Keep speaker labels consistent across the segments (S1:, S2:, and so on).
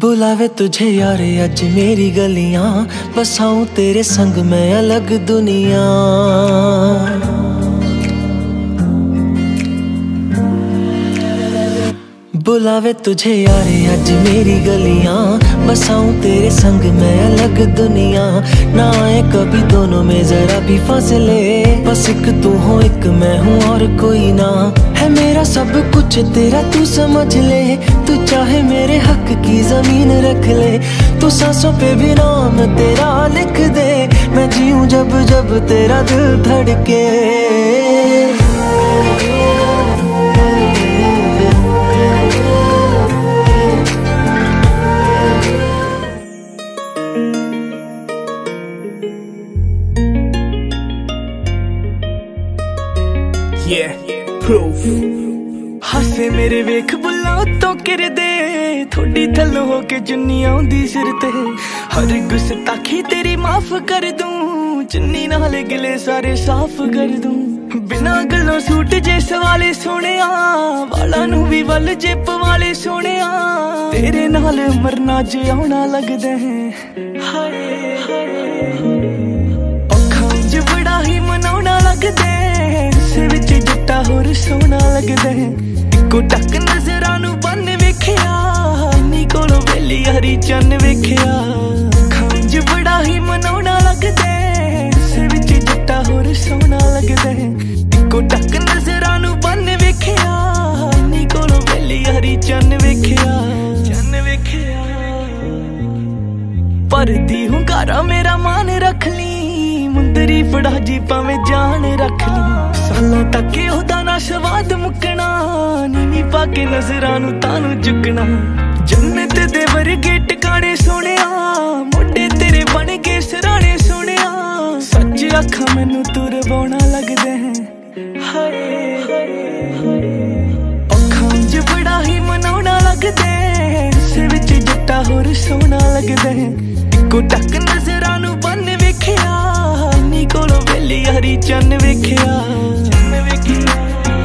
S1: बुलावे तुझे यारे अज मेरी गलियां, बसाऊं तेरे संग मैं अलग दुनिया। बुलावे तुझे यारे अज मेरी गलियां, बसाऊं तेरे संग मैं अलग दुनिया। ना आए कभी दोनों में जरा भी फासले, बस एक तू हो एक मैं हूँ और कोई ना। है मेरा सब कुछ तेरा तू समझ ले, तू चाहे मेरे हक की जमीन रख ले। तू सांसों पे भी नाम तेरा लिख दे, मैं जीऊं जब जब तेरा दिल धड़के।
S2: हासे मेरे वेख बुला तो किर दे, थोड़ी थल हो के जुन्नी आउंदी सिर ते। हर गुस्ताखी तेरी माफ कर दूं, चुन्नी नाल गिले सारे साफ कर दूं। बिना गलों सूट जे सवाले सोनिया, वाला नू भी वल जे पवाले सोनिया। तेरे नाल मरना जे आउना लगदा है, हाय औखा ज बड़ा ही मनाउना लगदा है। इस विच जट्टा होर सोना लगदा है, इक्को टक नजरां नू बन वेखिया। नी कोलों वेली हरी चन्न वेखिया, खांज बड़ा ही मनाउना लगदा है। इस विच जट्टा होर सोना लगदा है, इक्को टक नजरां नू बन वेखिया। नी कोलों वेली हरी चन्न वेखिया, चन्न वेखिया। परदी हुंकारा मेरा मान रख ली, मुंदरी फड़ा जी भावें जान रख ली। सालों तक ओहदा ना स्वाद मुकना, नीवी पाके नजरां नू तानू चुकना। जन्नत दे वर्गे टिकाणे सोनिया, मोढे तेरे बन के सराणे सोनिया। सच आखां मैनू तू रवाउणा लगदा है, हाय औखां ज बड़ा ही मनाउणा लगदा है। इस विच जट्टा होर सोना लगदा है, इक्को टक नजरां नू बन वेखिया। नी कोलों वेली हरी चन्न वेखिया, चन्न वेखिया,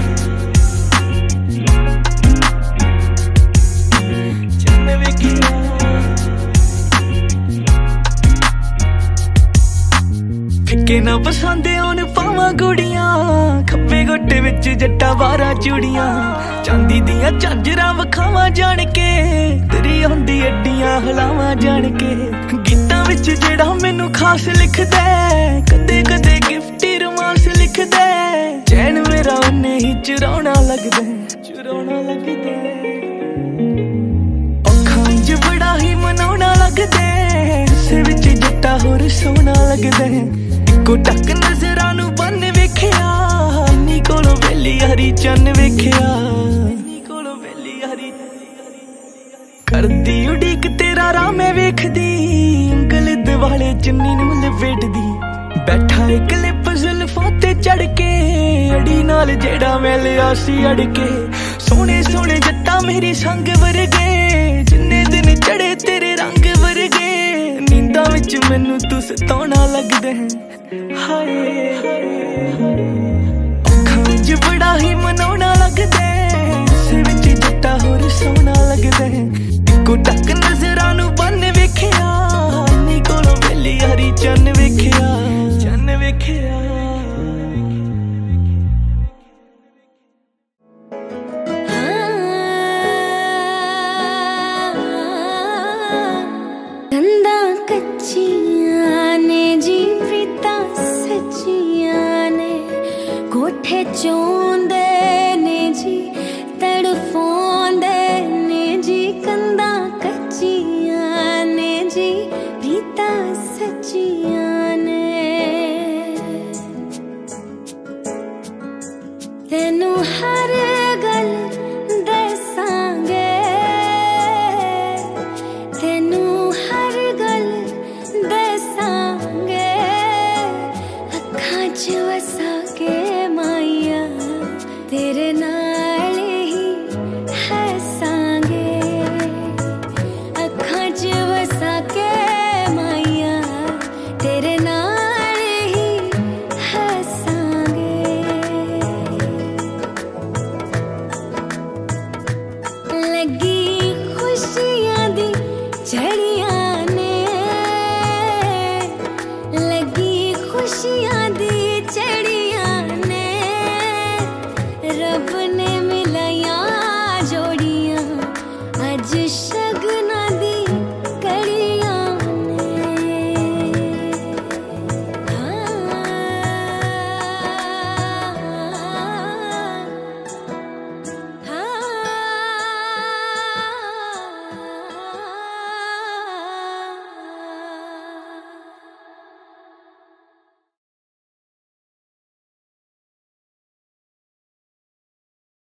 S2: चन्न वेखिया। फिक्के ना पसंदे होन पावां गुड़ियां, खब्बे गोटे विच जट्टा 12 चूड़ियां। चांदी दियां झांजरां वखावां जाण के, तेरी आउंदी अड्डियां हलावां जाण के। गीतां विच जेड़ा मैनू खास लिखदा, कदे कदे गिफ्टी रोमांस लिखदा। चैन मेरा उन्ने ही चुराउणा लगदा, चुराउणा लगदा। औखां च बड़ा ही मनाउणा लगदा, इस विच जट्टा होर सोना लगदा। इक्को टक नजरां नू बन वेखिया। नी कोलों वेली हरी चन्न वेखिया, नी कोलों वेली हरी। करदी उड़ीक तेरा राह मैं वेखदी, ਉਂਗਲ दिवाले चुन्नी नू लपेटदी। बैठा एक लिप जुल्फां ते चढ़ के, अड़ी नाल जेड़ा मैं लिया सी अड़ के। सोने सोने जट्टा मेरी संग वरगे, जिन्ने दिन चढ़े तेरे रंग वरगे। नींदां विच मैनू तू सताउणा लगदा है, हाय औखां च बड़ा ही मनाउणा लगदा है। इस विच जट्टा होर सोना लगदा है, इक्को टक नजरां नू बन वेखिया। नी कोलों वेली हरी चन्न वेखिया, चन्न वेखिया।
S3: कंधां कच्चियां ने जी प्रीतां सच्चियां ने, कोठे चोंदे ने जी आज